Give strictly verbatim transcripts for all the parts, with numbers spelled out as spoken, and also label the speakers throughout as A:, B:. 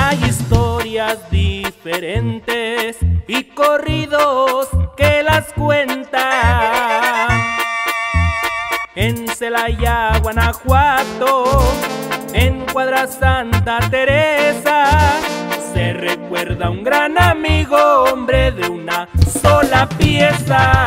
A: Hay historias diferentes y corridos que las cuentan. En Celaya, Guanajuato, en Cuadra Santa Teresa, se recuerda a un gran amigo, hombre de una sola pieza.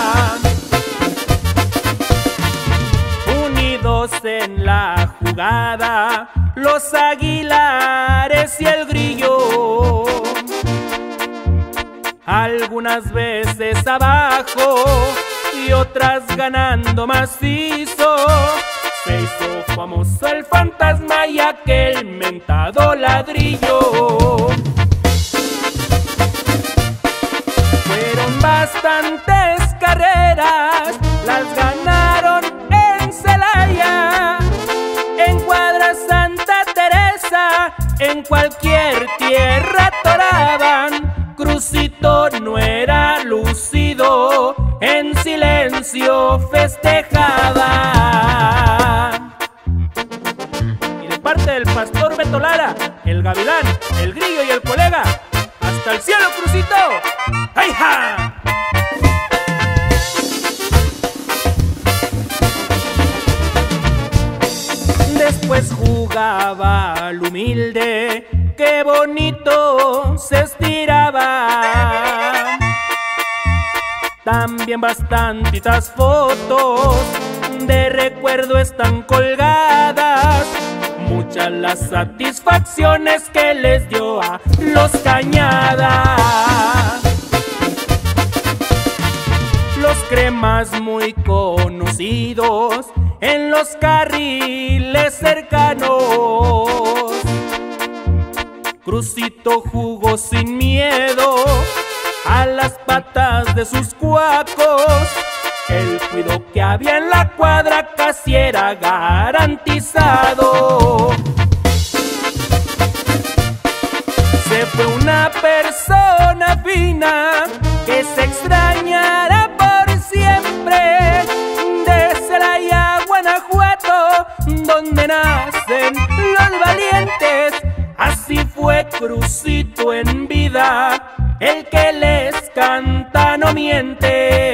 A: Unidos en la jugada, los Aguilares y el Grillo, algunas veces abajo y otras ganando macizo. Se hizo famoso el fantasma y aquel mentado ladrillo. Fueron bastantes carreras, las ganaron en Celaya, en Cuadra Santa Teresa, en cualquier tierra toraban. Crucito no era lucido, en silencio festejaba. Y de parte del pastor Beto Lara, el Gavilán, el Grillo y el colega, ¡hasta el cielo, Crucito! ¡Ay, ja! Después jugaba al humilde, qué bonito se estiraba. También bastantitas fotos de recuerdo están colgadas, muchas las satisfacciones que les dio a los Cañada. Los Cremas muy conocidos en los carriles cercanos. Crucito jugó sin miedo a las patas de sus cuacos. El cuido que había en la cuadra casi era garantizado. Se fue una persona fina que se extrañará por siempre, de Celaya, Guanajuato, donde nacen los valientes. Así fue Crucito en vida, el que les canta no miente.